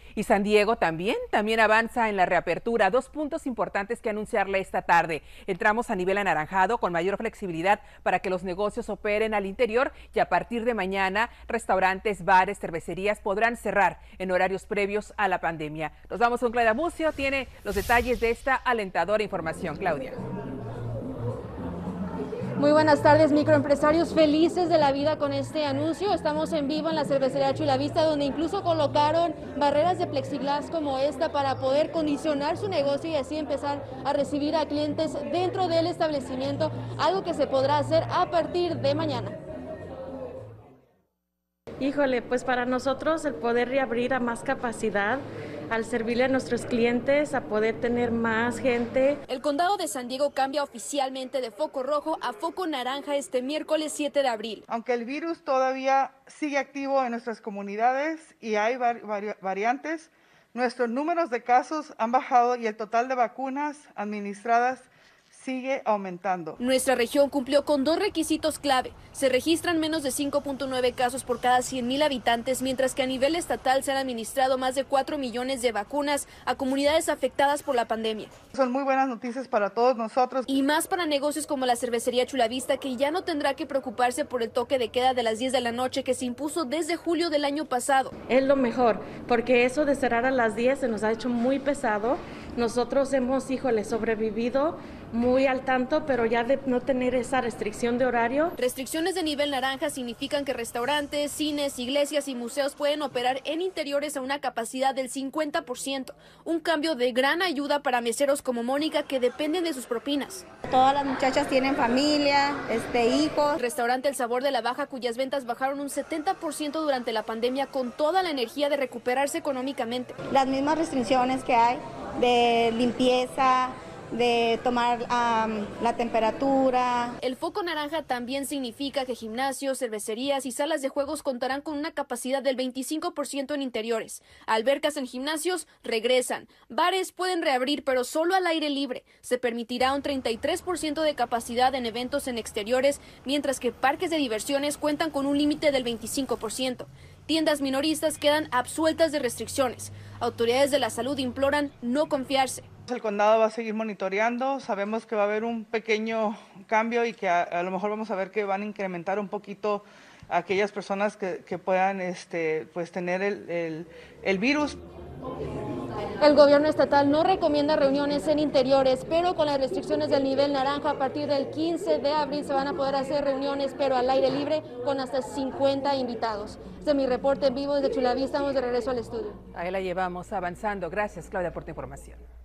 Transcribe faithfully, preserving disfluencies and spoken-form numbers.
Y San Diego también, también avanza en la reapertura. Dos puntos importantes que anunciarle esta tarde. Entramos a nivel anaranjado con mayor flexibilidad para que los negocios operen al interior y a partir de mañana restaurantes, bares, cervecerías podrán cerrar en horarios previos a la pandemia. Nos vamos con Claudia Mucio, tiene los detalles de esta alentadora información. Claudia. Muy buenas tardes, microempresarios felices de la vida con este anuncio. Estamos en vivo en la cervecería Chulavista, donde incluso colocaron barreras de plexiglas como esta para poder condicionar su negocio y así empezar a recibir a clientes dentro del establecimiento, algo que se podrá hacer a partir de mañana. Híjole, pues para nosotros el poder reabrir a más capacidad, al servirle a nuestros clientes, a poder tener más gente. El condado de San Diego cambia oficialmente de foco rojo a foco naranja este miércoles siete de abril. Aunque el virus todavía sigue activo en nuestras comunidades y hay vari variantes, nuestros números de casos han bajado y el total de vacunas administradas sigue aumentando. Nuestra región cumplió con dos requisitos clave. Se registran menos de cinco punto nueve casos por cada cien mil habitantes, mientras que a nivel estatal se han administrado más de cuatro millones de vacunas a comunidades afectadas por la pandemia. Son muy buenas noticias para todos nosotros. Y más para negocios como la cervecería Chulavista, que ya no tendrá que preocuparse por el toque de queda de las diez de la noche que se impuso desde julio del año pasado. Es lo mejor, porque eso de cerrar a las diez se nos ha hecho muy pesado. Nosotros hemos, híjole, sobrevivido muy al tanto, pero ya de no tener esa restricción de horario. Restricciones de nivel naranja significan que restaurantes, cines, iglesias y museos pueden operar en interiores a una capacidad del cincuenta por ciento, un cambio de gran ayuda para meseros como Mónica que dependen de sus propinas. Todas las muchachas tienen familia, este, hijos. El restaurante El Sabor de la Baja, cuyas ventas bajaron un setenta por ciento durante la pandemia, con toda la energía de recuperarse económicamente. Las mismas restricciones que hay de limpieza, de tomar um, la temperatura. El foco naranja también significa que gimnasios, cervecerías y salas de juegos contarán con una capacidad del veinticinco por ciento en interiores. Albercas en gimnasios regresan. Bares pueden reabrir, pero solo al aire libre. Se permitirá un treinta y tres por ciento de capacidad en eventos en exteriores, mientras que parques de diversiones cuentan con un límite del veinticinco por ciento. Tiendas minoristas quedan absueltas de restricciones. Autoridades de la salud imploran no confiarse. El condado va a seguir monitoreando, sabemos que va a haber un pequeño cambio y que a, a lo mejor vamos a ver que van a incrementar un poquito a aquellas personas que, que puedan este, pues tener el, el, el virus. El gobierno estatal no recomienda reuniones en interiores, pero con las restricciones del nivel naranja a partir del quince de abril se van a poder hacer reuniones, pero al aire libre con hasta cincuenta invitados. Este es mi reporte en vivo desde Chulavista. Estamos de regreso al estudio. Ahí la llevamos avanzando. Gracias, Claudia, por tu información.